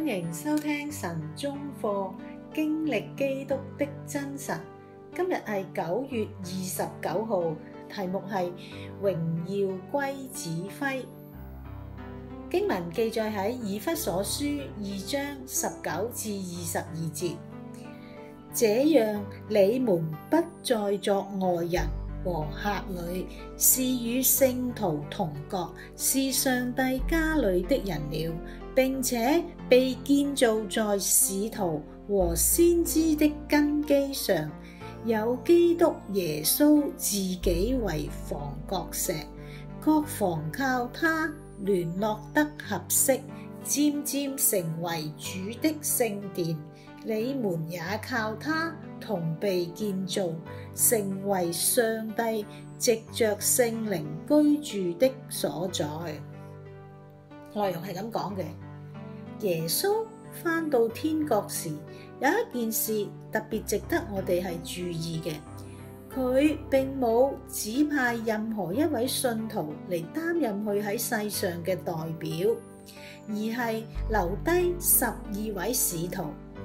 歡迎收聽晨鐘課，經歷基督的真實。今日係9月29號，題目係榮耀歸子輝。經文記載喺以弗所書2章19至22節，這樣你們不再作外人和客旅，是與聖徒同國，是上帝家裏的人了，並且被建造在使徒和先知的根基上，有基督耶穌自己為房角石，各房靠他聯絡得合適，漸漸成為主的聖殿。你們也靠他同被建造，成為上帝藉着聖靈居住的所在。內容係咁講嘅。耶穌返到天國時，有一件事特別值得我哋係注意嘅。佢並冇指派任何一位信徒嚟擔任佢喺世上嘅代表，而係留低12位使徒。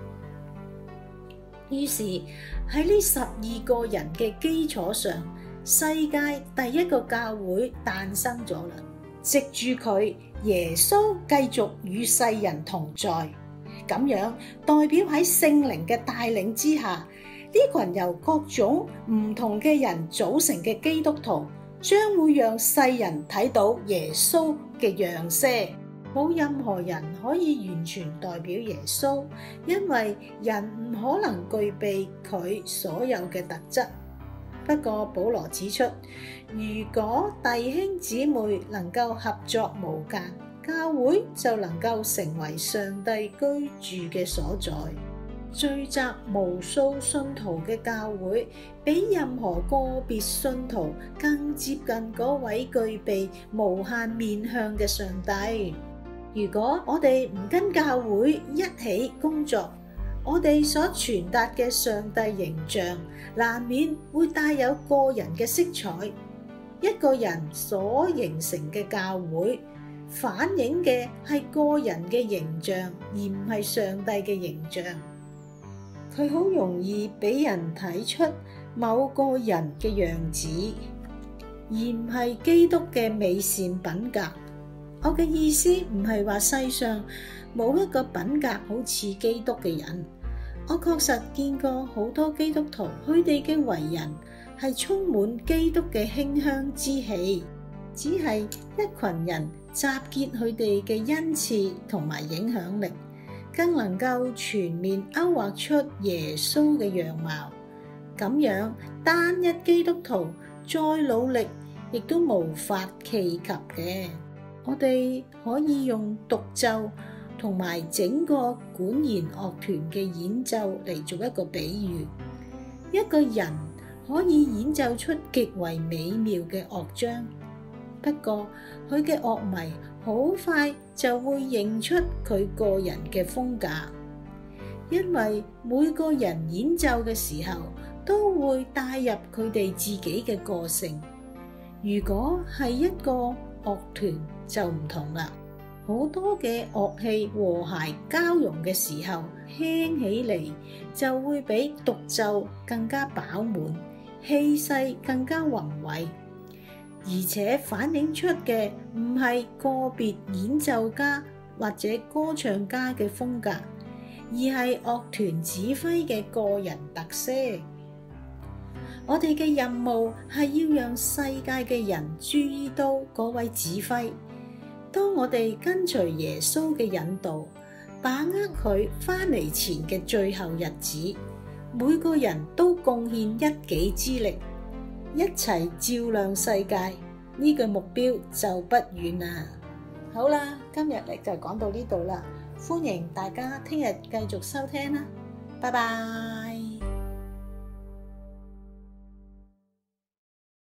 於是喺呢12個人嘅基礎上，世界第一個教會誕生咗啦。藉住佢，耶穌繼續與世人同在，咁樣代表喺聖靈嘅帶領之下，呢群由各種唔同嘅人組成嘅基督徒，將會讓世人睇到耶穌嘅樣式。冇任何人可以完全代表耶穌，因為人唔可能具備佢所有嘅特質。不過保羅指出，如果弟兄姊妹能夠合作無間，教會就能夠成為上帝居住嘅所在。聚集無數信徒嘅教會，比任何個別信徒更接近嗰位具備無限面向嘅上帝。如果我哋唔跟教會一起工作，我哋所傳達嘅上帝形象難免會帶有個人嘅色彩。一個人所形成嘅教會，反映嘅係個人嘅形象，而唔係上帝嘅形象。佢好容易俾人睇出某個人嘅樣子，而唔係基督嘅美善品格。我嘅意思唔係話世上冇一個品格好似基督嘅人。我確實見過好多基督徒，佢哋嘅為人係充滿基督嘅馨香之氣，只係一群人集結佢哋嘅恩賜同埋影響力，更能夠全面勾畫出耶穌嘅樣貌。咁樣單一基督徒再努力，亦都無法企及嘅。我哋可以用獨奏同埋整個管弦樂團嘅演奏嚟做一個比喻。一個人可以演奏出極為美妙嘅樂章，不過佢嘅樂迷好快就會認出佢個人嘅風格，因為每個人演奏嘅時候都會帶入佢哋自己嘅個性。如果係一個樂團就唔同啦，好多嘅樂器和諧交融嘅時候，聽起嚟就會比獨奏更加飽滿，氣勢更加宏偉，而且反映出嘅唔係個別演奏家或者歌唱家嘅風格，而係樂團指揮嘅個人特色。我哋嘅任務係要讓世界嘅人注意到嗰位指揮。當我哋跟隨耶穌嘅引導，把握佢返嚟前嘅最後日子，每個人都貢獻一己之力，一齊照亮世界，呢個目標就不遠啦。好啦，今日就講到呢度啦，歡迎大家聽日繼續收聽啦，拜拜。